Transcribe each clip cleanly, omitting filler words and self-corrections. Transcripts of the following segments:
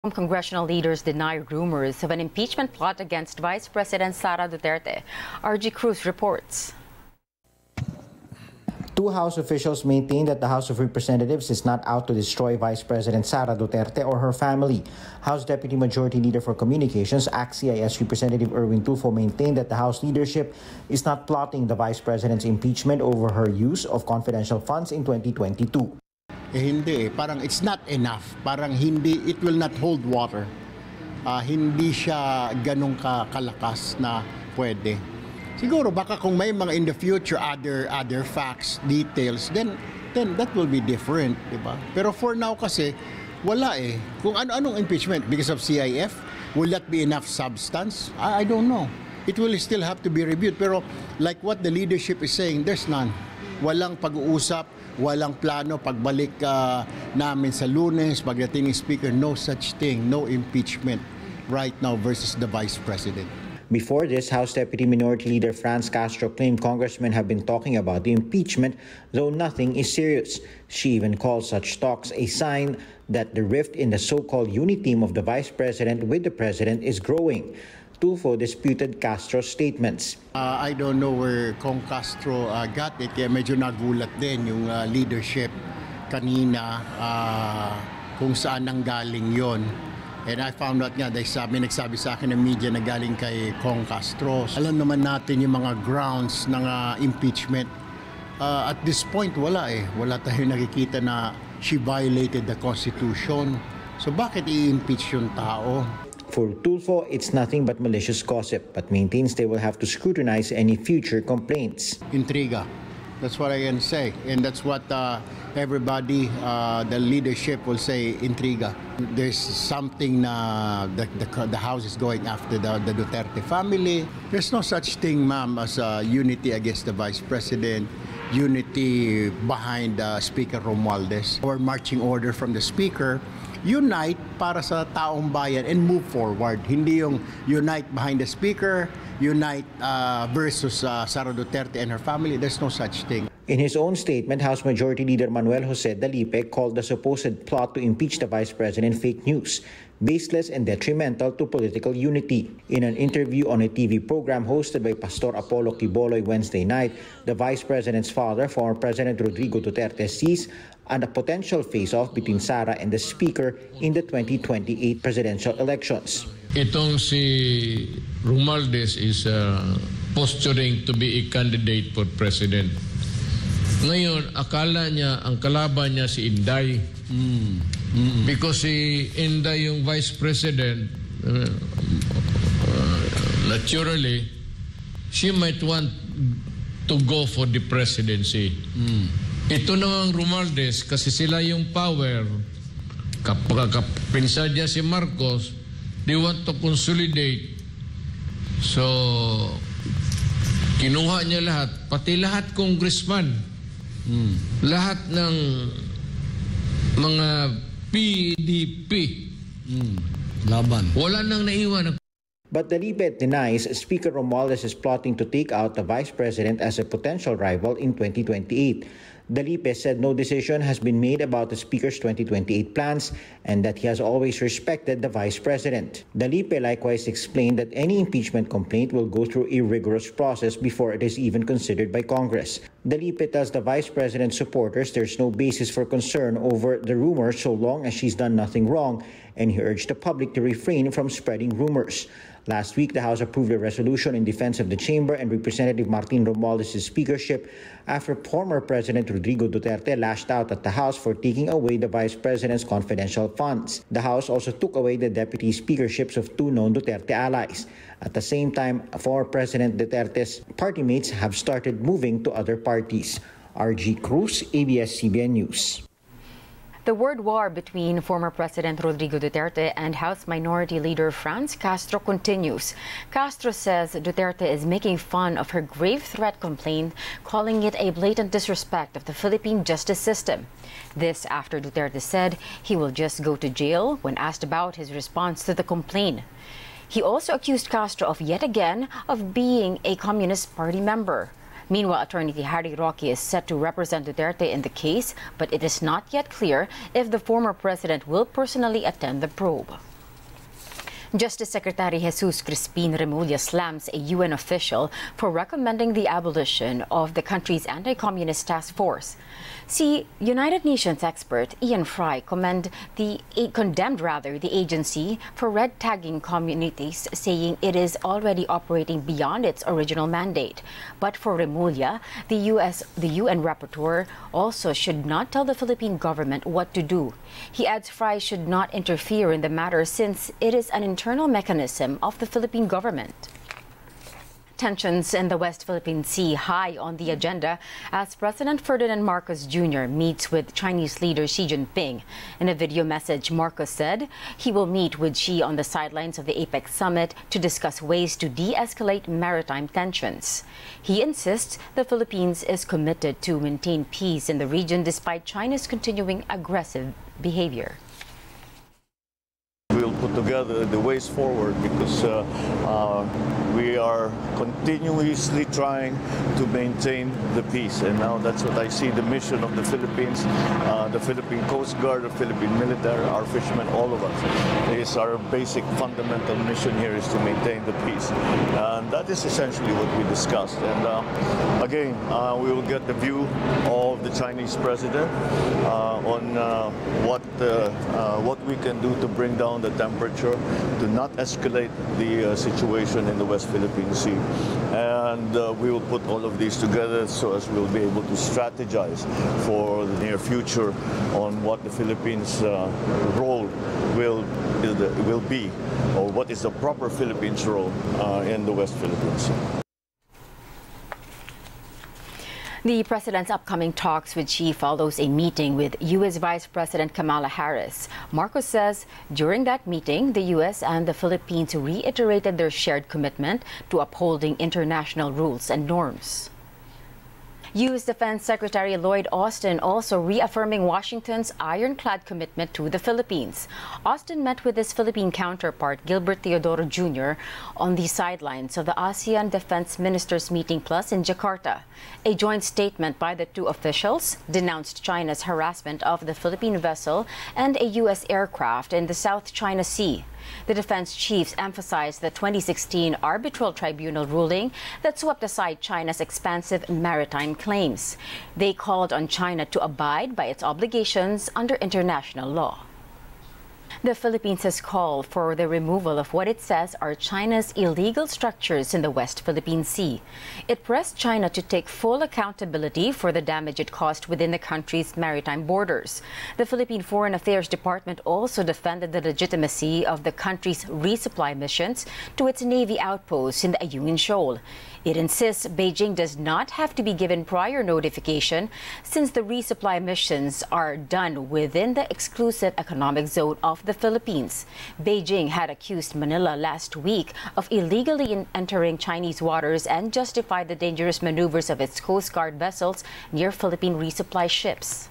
Congressional leaders deny rumors of an impeachment plot against Vice President Sara Duterte. RG Cruz reports. Two House officials maintain that the House of Representatives is not out to destroy Vice President Sara Duterte or her family. House Deputy Majority Leader for Communications, ACT-CIS Representative Erwin Tulfo maintained that the House leadership is not plotting the Vice President's impeachment over her use of confidential funds in 2022. Hindi parang it's not enough, parang hindi, it will not hold water. Hindi siya ganun kalakas na pwede. Siguro baka kung may mga in the future other facts, details, then that will be different, di ba? Pero for now kasi wala eh. Kung ano-anong impeachment because of CIF, will that be enough substance? I don't know. It will still have to be reviewed, pero like what the leadership is saying, there's none. Walang pag-uusap, walang plano pagbalik namin sa Lunes, pagdating ng Speaker, no such thing, no impeachment right now versus the Vice President. Before this, House Deputy Minority Leader Franz Castro claimed congressmen have been talking about the impeachment, though nothing is serious. She even called such talks a sign that the rift in the so-called unity team of the Vice President with the President is growing. Tulfo disputed Castro's statements. I don't know where Kong Castro got it, kaya medyo nagulat din yung leadership kanina kung saan nanggaling yon. And I found out nga, nagsabi sa akin ng media na galing kay Kong Castro. Alam naman natin yung mga grounds ng impeachment. At this point, wala eh. Wala tayong nakikita na she violated the Constitution. So bakit i-impeach yung tao? For Tulfo, it's nothing but malicious gossip, but maintains they will have to scrutinize any future complaints. Intriga. That's what I can say. And that's what everybody, the leadership will say, intriga. There's something na the House is going after the Duterte family. There's no such thing, ma'am, as unity against the Vice President, unity behind Speaker Romualdez, or marching order from the Speaker. Unite para sa taong bayan and move forward. Hindi yung unite behind the Speaker, unite versus Sara Duterte and her family. There's no such thing. In his own statement, House Majority Leader Manuel Jose Dalipe called the supposed plot to impeach the Vice President fake news, baseless and detrimental to political unity. In an interview on a TV program hosted by Pastor Apollo Quiboloy Wednesday night, the Vice President's father, former President Rodrigo Duterte, sees a potential face-off between Sara and the Speaker in the 2028 presidential elections. Itong si Romualdez is posturing to be a candidate for president. Ngayon, akala niya, ang kalaban niya si Inday. Because si Inday yung vice president, naturally, she might want to go for the presidency. Ito namang Romualdez, kasi sila yung power, kapag pinsan niya si Marcos, they want to consolidate. So, kinuha niya lahat, pati lahat congressman. Lahat ng mga PDP. Laban. Wala nang naiwan. But Dalipe denies Speaker Romualdez is plotting to take out the Vice President as a potential rival in 2028. Dalipe said no decision has been made about the Speaker's 2028 plans and that he has always respected the Vice President. Dalipe likewise explained that any impeachment complaint will go through a rigorous process before it is even considered by Congress. Dalipe tells the Vice President's supporters there's no basis for concern over the rumors so long as she's done nothing wrong, and he urged the public to refrain from spreading rumors. Last week, the House approved a resolution in defense of the chamber and Representative Martin Romualdez's speakership after former President Rodrigo Duterte lashed out at the House for taking away the Vice President's confidential funds. The House also took away the deputy speakerships of two known Duterte allies. At the same time, former President Duterte's party mates have started moving to other parties. RG Cruz, ABS-CBN News. The word war between former President Rodrigo Duterte and House Minority Leader Franz Castro continues. Castro says Duterte is making fun of her grave threat complaint, calling it a blatant disrespect of the Philippine justice system. This after Duterte said he will just go to jail when asked about his response to the complaint. He also accused Castro of yet again of being a Communist Party member. Meanwhile, Attorney Harry Roque is set to represent Duterte in the case, but it is not yet clear if the former president will personally attend the probe. Justice Secretary Jesus Crispin Remulla slams a UN official for recommending the abolition of the country's anti-communist task force. See, United Nations expert Ian Fry condemned the agency for red tagging communities, saying it is already operating beyond its original mandate. But for Remulla, the UN rapporteur also should not tell the Philippine government what to do. He adds Fry should not interfere in the matter since it is an internal mechanism of the Philippine government. Tensions in the West Philippine Sea high on the agenda as President Ferdinand Marcos Jr. meets with Chinese leader Xi Jinping. In a video message, Marcos said he will meet with Xi on the sidelines of the APEC summit to discuss ways to de-escalate maritime tensions. He insists the Philippines is committed to maintain peace in the region despite China's continuing aggressive behavior. We'll put together the ways forward because we are continuously trying to maintain the peace. And now that's what I see the mission of the Philippines, the Philippine Coast Guard, the Philippine military, our fishermen, all of us. Is our basic fundamental mission here is to maintain the peace. And that is essentially what we discussed. And again, we will get the view of the Chinese president on what we can do to bring down the temperature, to not escalate the situation in the West Philippine Sea. And we will put all of these together so as we'll be able to strategize for the near future on what the Philippines' role will be, or what is the proper Philippines role in the West Philippine Sea. The president's upcoming talks with Xi follows a meeting with U.S. Vice President Kamala Harris. Marcos says during that meeting, the U.S. and the Philippines reiterated their shared commitment to upholding international rules and norms. U.S. Defense Secretary Lloyd Austin also reaffirming Washington's ironclad commitment to the Philippines. Austin met with his Philippine counterpart Gilbert Teodoro Jr. on the sidelines of the ASEAN Defense Ministers Meeting Plus in Jakarta. A joint statement by the two officials denounced China's harassment of the Philippine vessel and a U.S. aircraft in the South China Sea. The defense chiefs emphasized the 2016 arbitral tribunal ruling that swept aside China's expansive maritime claims. They called on China to abide by its obligations under international law. The Philippines has called for the removal of what it says are China's illegal structures in the West Philippine Sea. It pressed China to take full accountability for the damage it caused within the country's maritime borders. The Philippine Foreign Affairs Department also defended the legitimacy of the country's resupply missions to its Navy outposts in the Ayungin Shoal. It insists Beijing does not have to be given prior notification since the resupply missions are done within the exclusive economic zone of the Philippines. Beijing had accused Manila last week of illegally entering Chinese waters and justified the dangerous maneuvers of its Coast Guard vessels near Philippine resupply ships.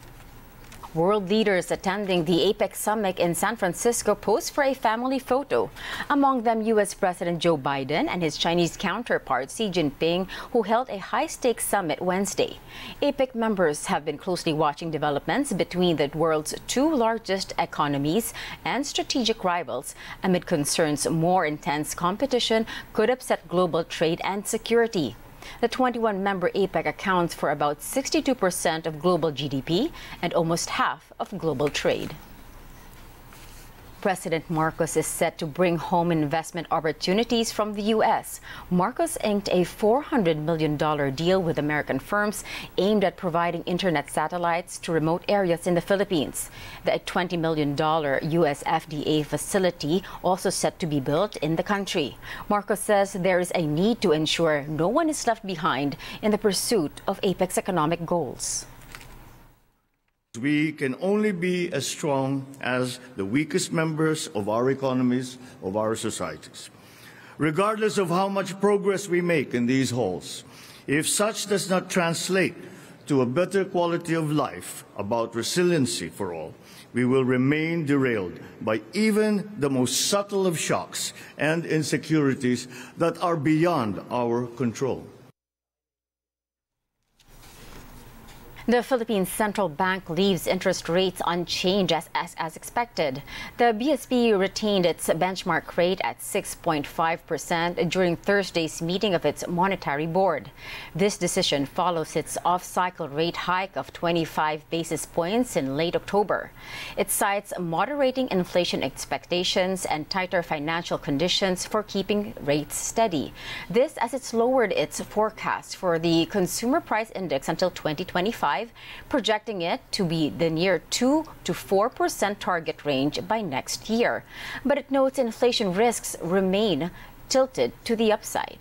World leaders attending the APEC summit in San Francisco posed for a family photo. Among them, U.S. President Joe Biden and his Chinese counterpart Xi Jinping, who held a high-stakes summit Wednesday. APEC members have been closely watching developments between the world's two largest economies and strategic rivals amid concerns more intense competition could upset global trade and security. The 21-member APEC accounts for about 62% of global GDP and almost half of global trade. President Marcos is set to bring home investment opportunities from the U.S. Marcos inked a $400 million deal with American firms aimed at providing internet satellites to remote areas in the Philippines. The $20 million U.S. FDA facility also set to be built in the country. Marcos says there is a need to ensure no one is left behind in the pursuit of APEC's economic goals. We can only be as strong as the weakest members of our economies, of our societies. Regardless of how much progress we make in these halls, if such does not translate to a better quality of life, about resiliency for all, we will remain derailed by even the most subtle of shocks and insecurities that are beyond our control. The Philippine Central Bank leaves interest rates unchanged as expected. The BSP retained its benchmark rate at 6.5% during Thursday's meeting of its monetary board. This decision follows its off-cycle rate hike of 25 basis points in late October. It cites moderating inflation expectations and tighter financial conditions for keeping rates steady. This as it's lowered its forecast for the Consumer Price Index until 2025. Projecting it to be the near 2 to 4% target range by next year. But it notes inflation risks remain tilted to the upside.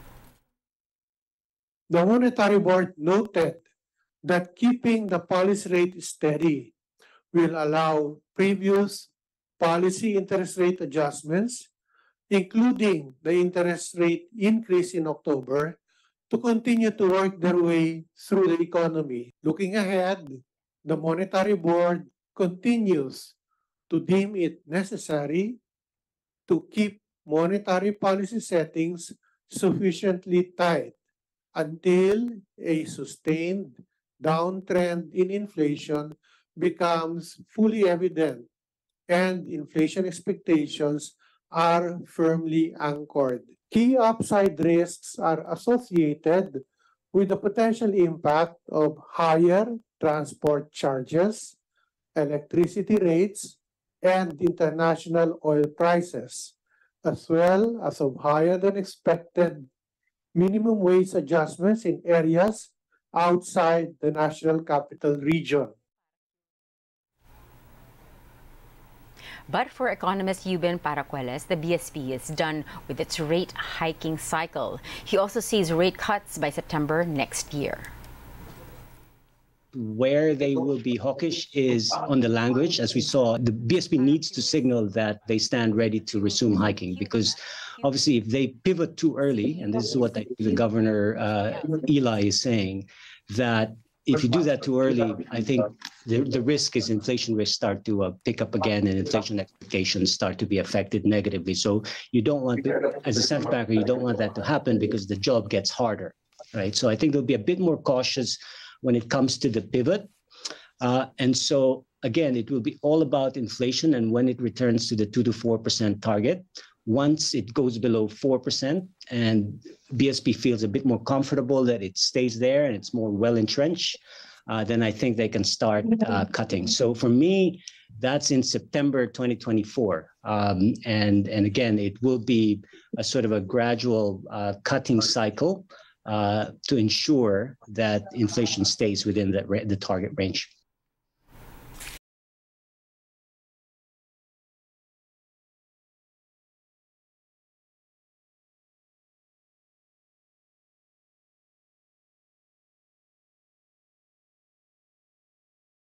The Monetary Board noted that keeping the policy rate steady will allow previous policy interest rate adjustments, including the interest rate increase in October, to continue to work their way through the economy. Looking ahead, the Monetary Board continues to deem it necessary to keep monetary policy settings sufficiently tight until a sustained downtrend in inflation becomes fully evident and inflation expectations are firmly anchored. Key upside risks are associated with the potential impact of higher transport charges, electricity rates, and international oil prices, as well as of higher than expected minimum wage adjustments in areas outside the National Capital Region. But for economist Eubin Paracueles, the BSP is done with its rate hiking cycle. He also sees rate cuts by September next year. Where they will be hawkish is on the language. As we saw, the BSP needs to signal that they stand ready to resume hiking, because obviously if they pivot too early, and this is what the Governor Eli is saying, that if you do that too early, I think the risk is inflation risks start to pick up again, and inflation expectations start to be affected negatively. So you don't want, as a central banker, you don't want that to happen, because the job gets harder, right? So I think they'll be a bit more cautious when it comes to the pivot. And so, again, it will be all about inflation and when it returns to the 2 to 4% target. Once it goes below 4% and BSP feels a bit more comfortable that it stays there and it's more well-entrenched, then I think they can start cutting. So for me, that's in September 2024. And again, it will be a sort of a gradual cutting cycle to ensure that inflation stays within the target range.